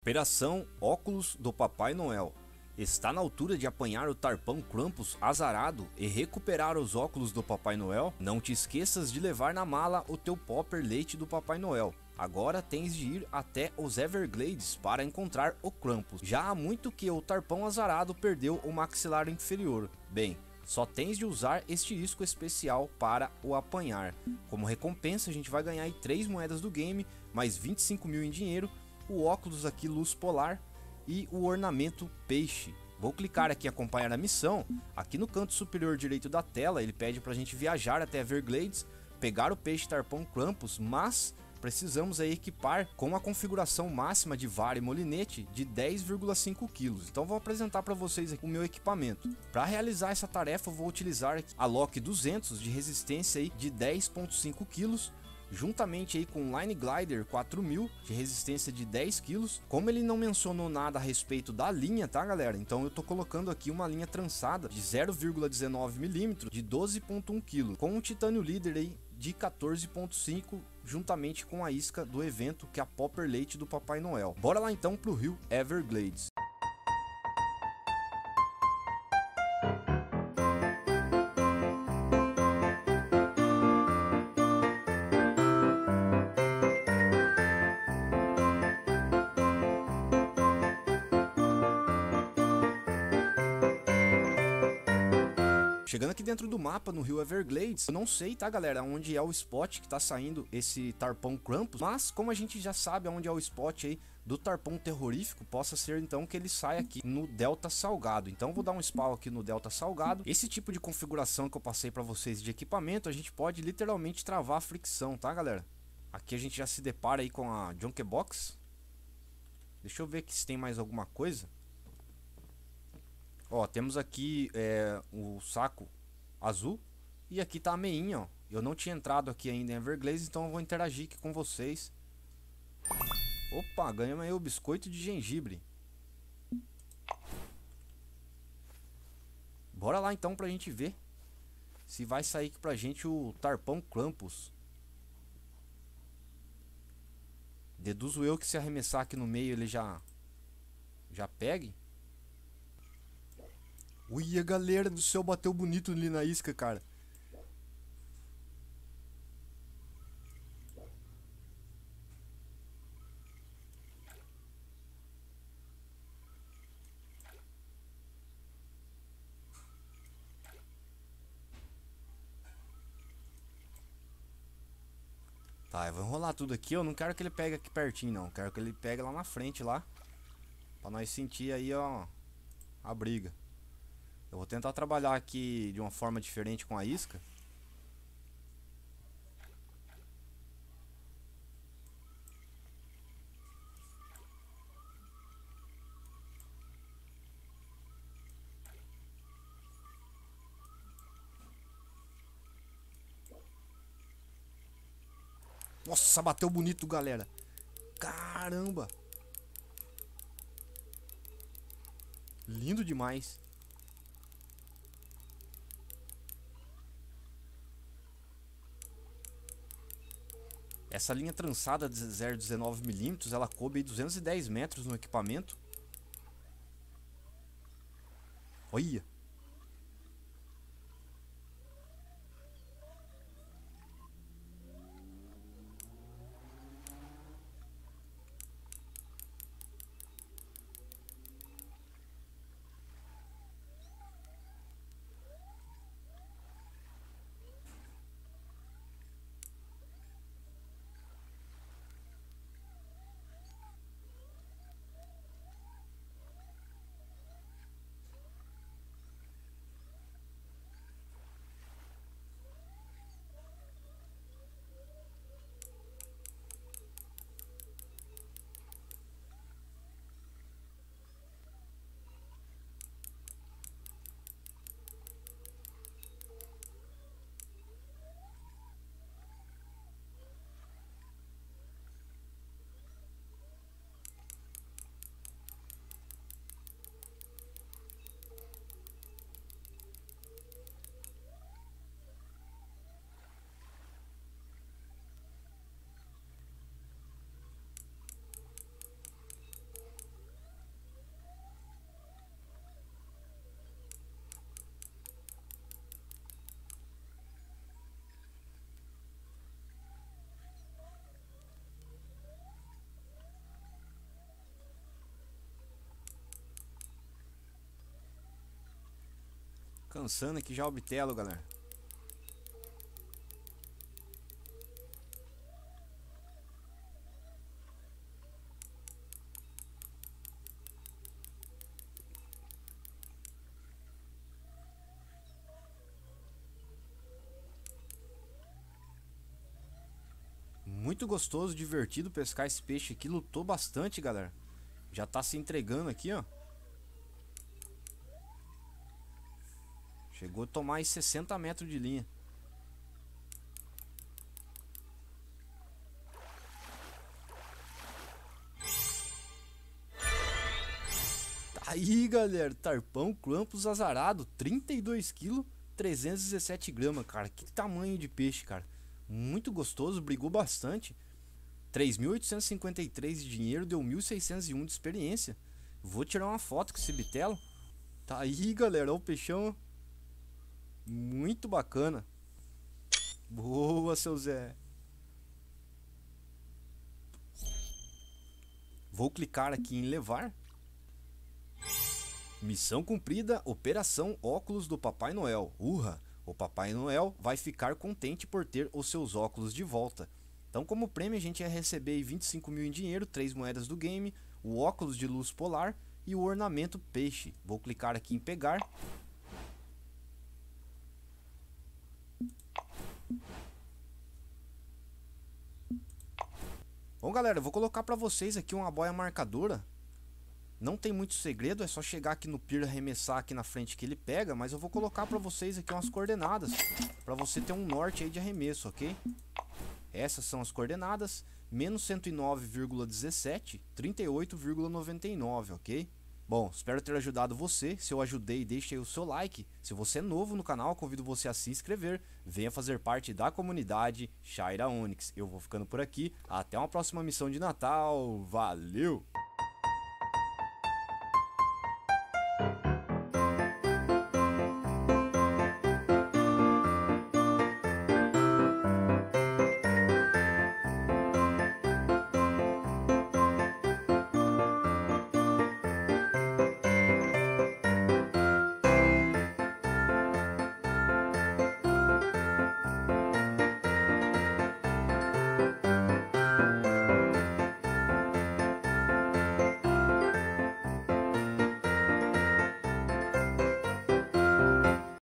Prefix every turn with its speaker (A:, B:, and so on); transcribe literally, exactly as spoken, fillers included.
A: Operação Óculos do Papai Noel. Está na altura de apanhar o Tarpão Krampus azarado e recuperar os óculos do Papai Noel? Não te esqueças de levar na mala o teu Popper Leite do Papai Noel. Agora tens de ir até os Everglades para encontrar o Krampus. Já há muito que o Tarpão azarado perdeu o maxilar inferior. Bem, só tens de usar este isco especial para o apanhar. Como recompensa a gente vai ganhar aí três moedas do game, mais vinte e cinco mil em dinheiro, o óculos aqui luz polar e o ornamento peixe. Vou clicar aqui em acompanhar a missão. Aqui no canto superior direito da tela ele pede para a gente viajar até Everglades, pegar o peixe Tarpão Krampus, mas precisamos aí equipar com a configuração máxima de vara e molinete de dez vírgula cinco quilos. Então vou apresentar para vocês aqui o meu equipamento. Para realizar essa tarefa eu vou utilizar aqui a Lock duzentos de resistência aí de dez vírgula cinco quilos, juntamente aí com o Line Glider quatro mil de resistência de dez quilos. Como ele não mencionou nada a respeito da linha, tá galera? Então eu tô colocando aqui uma linha trançada de zero vírgula dezenove milímetros de doze vírgula um quilos, com um titânio líder aí de quatorze vírgula cinco, juntamente com a isca do evento, que é a Popper Leite do Papai Noel. Bora lá então pro rio Everglades. Chegando aqui dentro do mapa, no rio Everglades, eu não sei, tá galera, onde é o spot que tá saindo esse Tarpão Krampus, mas como a gente já sabe onde é o spot aí do Tarpão Terrorífico, possa ser então que ele saia aqui no Delta Salgado. Então vou dar um spawn aqui no Delta Salgado. Esse tipo de configuração que eu passei pra vocês de equipamento, a gente pode literalmente travar a fricção, tá galera? Aqui a gente já se depara aí com a Junk Box. Deixa eu ver aqui se tem mais alguma coisa. Ó, temos aqui é, o saco azul e aqui tá a meinha, ó. Eu não tinha entrado aqui ainda em Everglades, então eu vou interagir aqui com vocês. Opa, ganhamos aí o biscoito de gengibre. Bora lá então pra gente ver se vai sair aqui pra gente o Tarpão Krampus. Deduzo eu que se arremessar aqui no meio ele já já pegue. Ui, a galera do céu, bateu bonito ali na isca, cara. Tá, eu vou enrolar tudo aqui. Eu não quero que ele pegue aqui pertinho, não. Quero que ele pegue lá na frente, lá. Pra nós sentir aí, ó, a briga. Eu vou tentar trabalhar aqui de uma forma diferente com a isca. Nossa, bateu bonito, galera. Caramba. Lindo demais. Essa linha trançada de zero vírgula dezenove milímetros, ela coube duzentos e dez metros no equipamento. Olha. Descansando aqui já o bitelo, galera. Muito gostoso, divertido pescar esse peixe aqui. Lutou bastante, galera. Já tá se entregando aqui, ó. Chegou a tomar aí sessenta metros de linha. Tá aí, galera. Tarpão Crampus azarado. trinta e dois quilos, trezentos e dezessete gramas, cara. Que tamanho de peixe, cara. Muito gostoso, brigou bastante. três mil oitocentos e cinquenta e três de dinheiro, deu mil seiscentos e um de experiência. Vou tirar uma foto com esse bitelo. Tá aí, galera, olha o peixão. Muito bacana. Boa, seu Zé. Vou clicar aqui em levar. Missão cumprida, Operação Óculos do Papai Noel. Urra! O Papai Noel vai ficar contente por ter os seus óculos de volta. Então, como prêmio, a gente ia receber vinte e cinco mil em dinheiro, três moedas do game, o óculos de luz polar e o ornamento peixe. Vou clicar aqui em pegar. Bom, galera, eu vou colocar para vocês aqui uma boia marcadora. Não tem muito segredo, é só chegar aqui no pier, arremessar aqui na frente que ele pega, mas eu vou colocar para vocês aqui umas coordenadas, para você ter um norte aí de arremesso, ok? Essas são as coordenadas, menos cento e nove vírgula dezessete, trinta e oito vírgula noventa e nove, ok? Bom, espero ter ajudado você. Se eu ajudei, deixe aí o seu like. Se você é novo no canal, convido você a se inscrever. Venha fazer parte da comunidade Shaira Onyx. Eu vou ficando por aqui. Até uma próxima missão de Natal. Valeu!